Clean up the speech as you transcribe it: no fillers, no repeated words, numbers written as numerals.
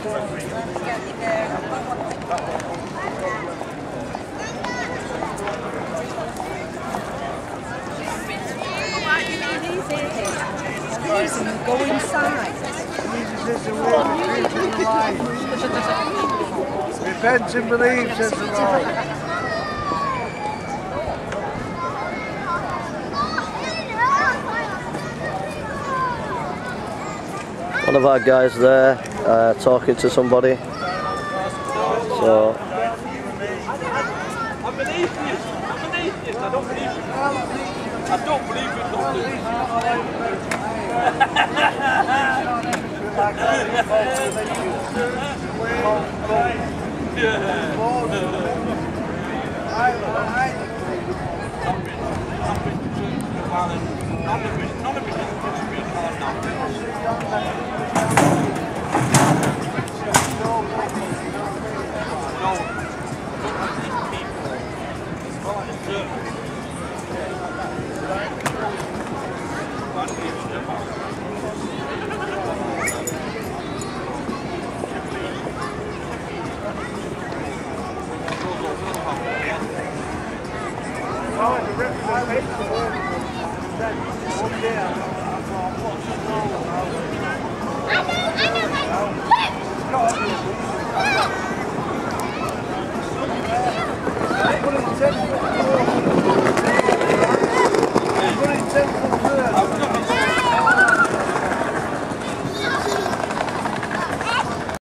Go inside. Jesus is the way, the truth and the life. Repent and believe, says the Lord. One of our guys there talking to somebody. So I'm an atheist. I'm an atheist. I don't believe it. I don't believe it. Don't believe I know.